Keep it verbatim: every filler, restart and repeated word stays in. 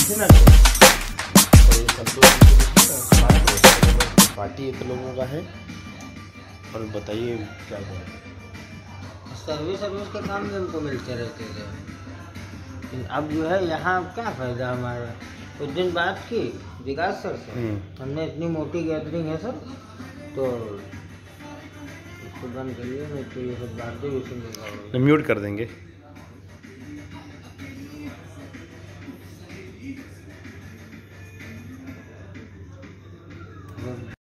और ये संतोष पार्टी एक लोगों का है। और बताइए क्या करें। सर्विस सर्विस का काम भी हमको मिलते रहते थे, लेकिन अब जो है यहाँ क्या फ़ायदा हमारा। कुछ दिन बात की विकास सर से, हमने इतनी मोटी गैदरिंग है सर, तो इसको बंद करिए, नहीं तो ये सब बातें भी सुन म्यूट कर देंगे।